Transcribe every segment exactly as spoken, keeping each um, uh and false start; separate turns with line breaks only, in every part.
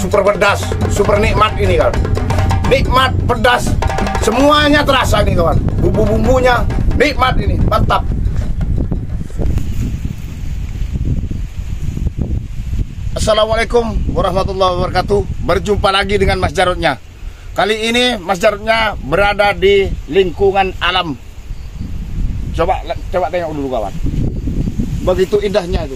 super pedas, super nikmat ini kawan. Nikmat, pedas, semuanya terasa nih kawan. Bumbu-bumbunya nikmat ini, mantap. Assalamualaikum warahmatullahi wabarakatuh. Berjumpa lagi dengan Mas Jarotnya. Kali ini Mas Jarotnya berada di lingkungan alam. Coba coba tengok dulu kawan. Begitu indahnya itu.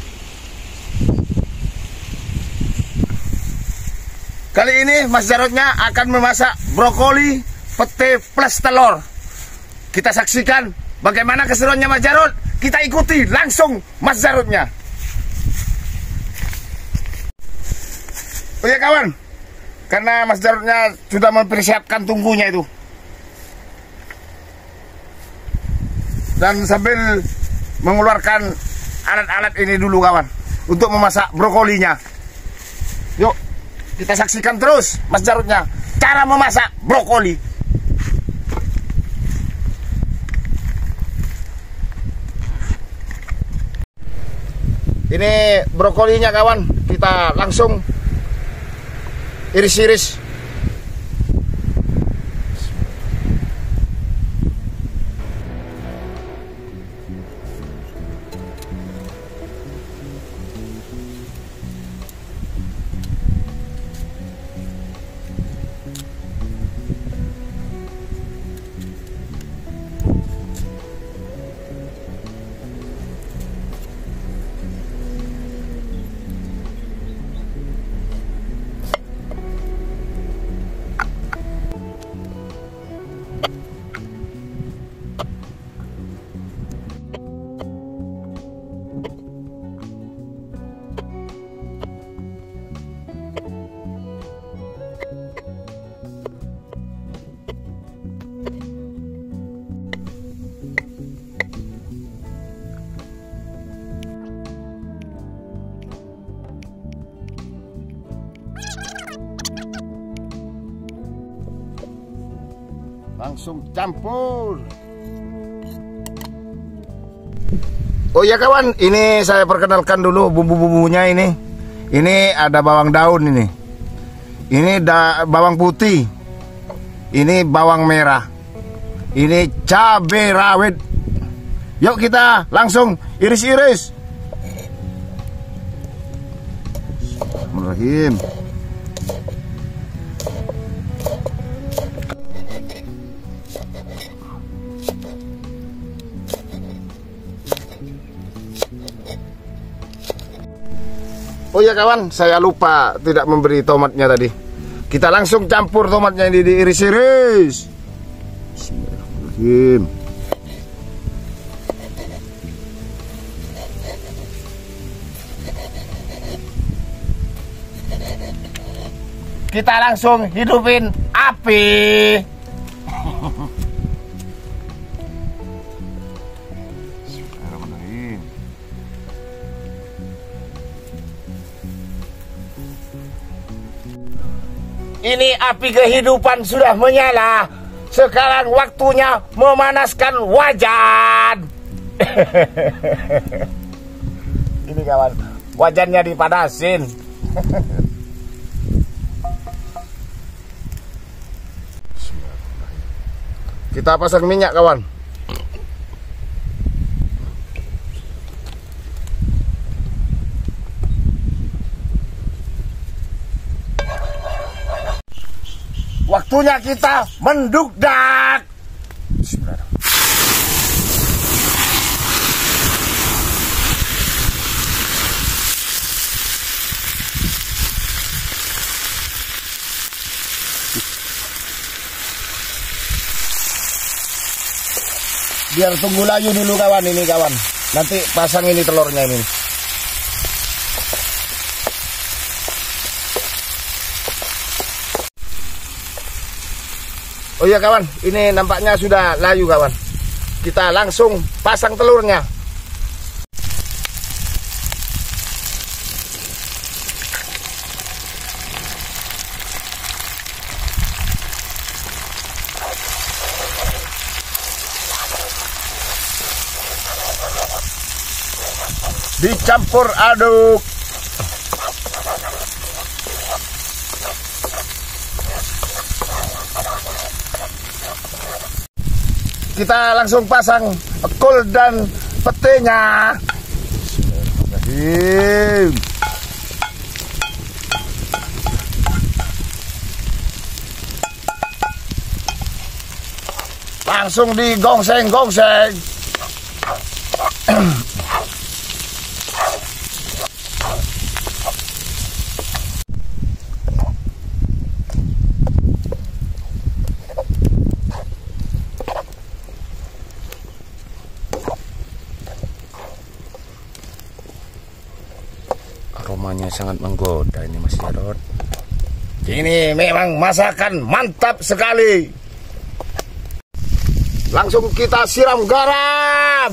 Kali ini Mas Jarotnya akan memasak brokoli pete plus telur. Kita saksikan bagaimana keseruannya Mas Jarot. Kita ikuti langsung Mas Jarotnya. Oke kawan, karena Mas Jarotnya sudah mempersiapkan tunggunya itu. Dan sambil mengeluarkan alat-alat ini dulu kawan, untuk memasak brokolinya. Yuk, kita saksikan terus Mas Jarotnya cara memasak brokoli. Ini brokolinya kawan, kita langsung iris-iris. Langsung campur. Oh iya kawan, ini saya perkenalkan dulu bumbu-bumbunya ini. Ini ada bawang daun ini. Ini da bawang putih. Ini bawang merah. Ini cabai rawit. Yuk kita langsung iris-iris. Bismillahirrahmanirrahim. Oh ya kawan, saya lupa tidak memberi tomatnya tadi. Kita langsung campur tomatnya ini, diiris-iris. Bismillahirrahmanirrahim. Kita langsung hidupin api. Ini api kehidupan sudah menyala. Sekarang waktunya memanaskan wajan. Ini kawan, wajannya dipanasin. Kita pasang minyak kawan. Waktunya kita mendugdak. Biar tunggu layu dulu kawan, ini kawan. Nanti pasang ini telurnya ini. Oh iya kawan, ini nampaknya sudah layu kawan. Kita langsung pasang telurnya. Dicampur aduk. kita langsung pasang kol dan petenya. Bismillahirrahmanirrahim. Langsung digongseng-gongseng.
Aromanya sangat menggoda ini Mas Jarod.
Ini memang masakan mantap sekali. Langsung kita siram garam.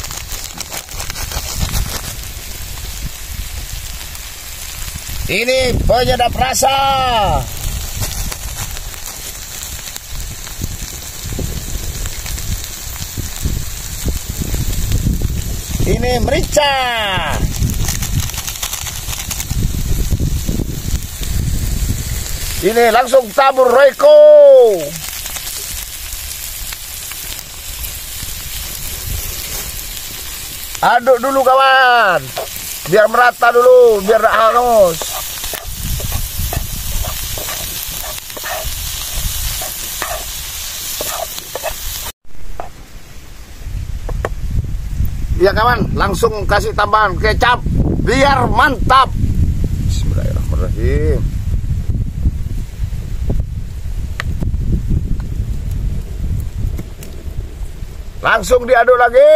Ini penyedap rasa. Ini merica. Ini langsung tabur Royco. Aduk dulu kawan, biar merata dulu, biar tak hangus. Ya kawan, langsung kasih tambahan kecap, biar mantap. Bismillahirrahmanirrahim. Langsung diaduk lagi.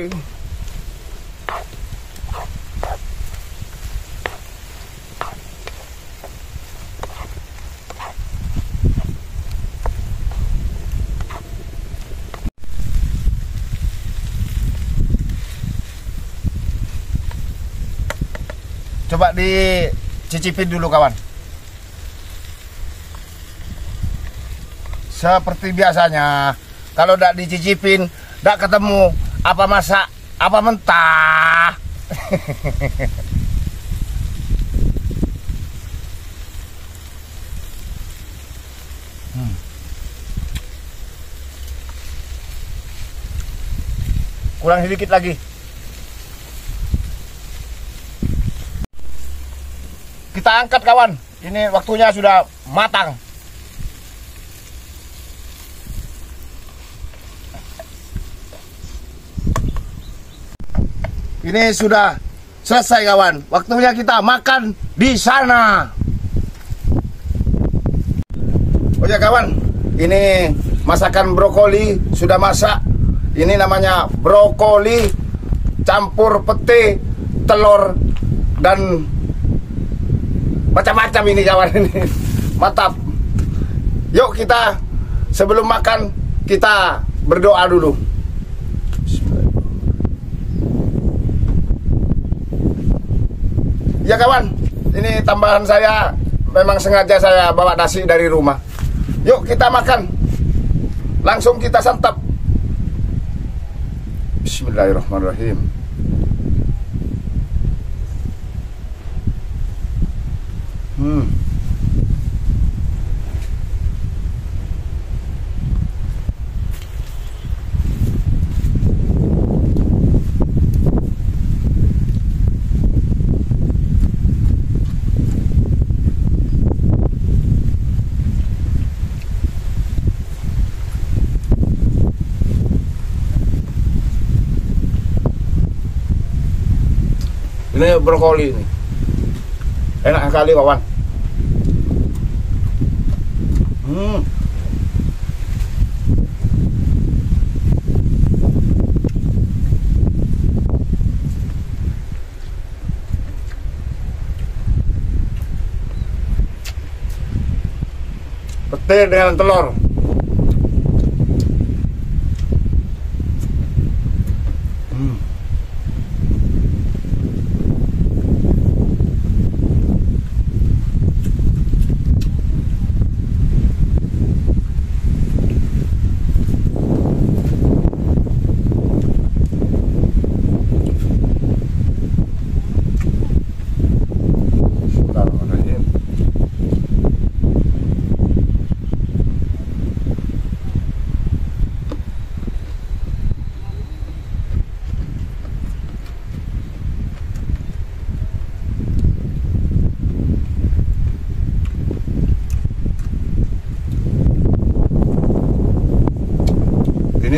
Coba dicicipin dulu kawan. Seperti biasanya, kalau tidak dicicipin, tidak ketemu apa masak, apa mentah. hmm. Kurang sedikit lagi. Kita angkat kawan, ini waktunya sudah matang. Ini sudah selesai kawan, waktunya kita makan di sana. Oh ya kawan, ini masakan brokoli sudah masak. Ini namanya brokoli campur pete, telur, dan macam-macam ini kawan ini. Mantap. Yuk kita sebelum makan kita berdoa dulu. Ya kawan, ini tambahan saya, memang sengaja saya bawa nasi dari rumah. Yuk kita makan. Langsung kita santap. Bismillahirrahmanirrahim. Hmm. Ini brokoli ini enak sekali kawan. Hmm. Petir dengan telur. Hmm.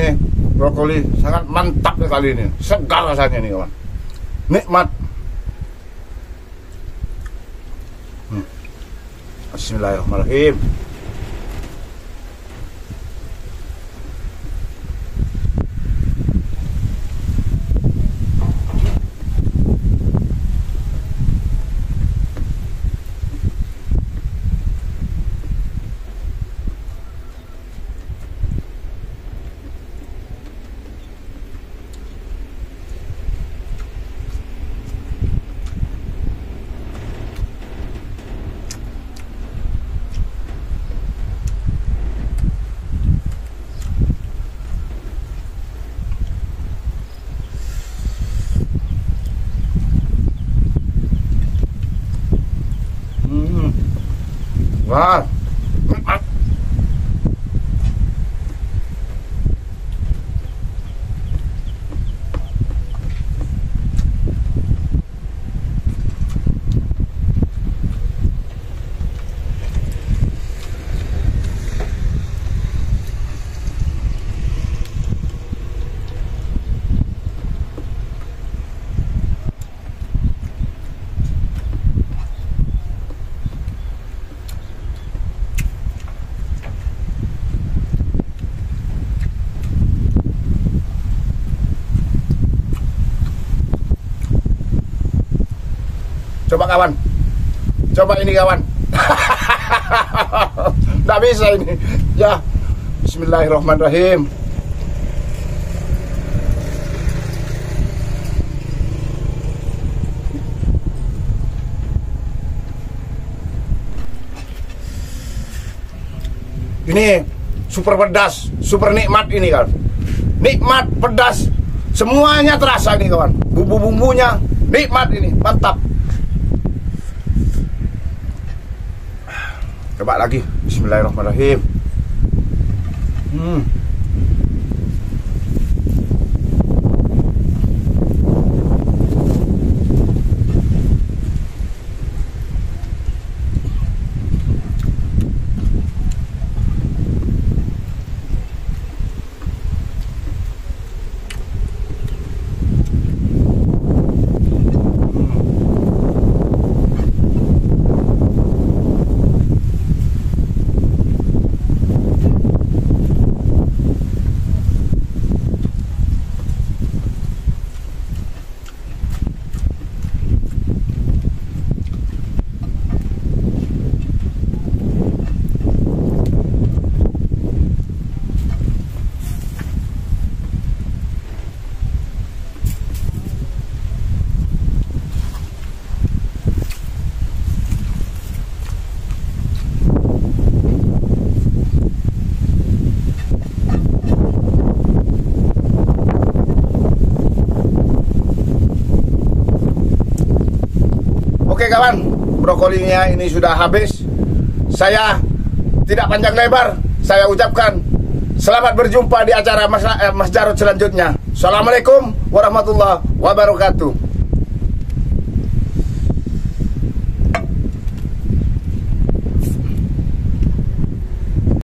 Ini brokoli sangat mantap sekali ini, segar rasanya nih kawan, nikmat. hmm. Bismillahirrahmanirrahim. Wah, nikmat. Coba kawan, coba ini kawan. Nggak bisa ini. Ya, Bismillahirrahmanirrahim. Ini super pedas, super nikmat ini kan. Nikmat, pedas, semuanya terasa nih kawan. Bumbu-bumbunya nikmat ini, mantap. Coba lagi, Bismillahirrahmanirrahim. Hmm. Oke kawan, brokolinya ini sudah habis. Saya tidak panjang lebar, saya ucapkan selamat berjumpa di acara Mas, eh, Mas Jarod selanjutnya. Assalamualaikum warahmatullahi wabarakatuh.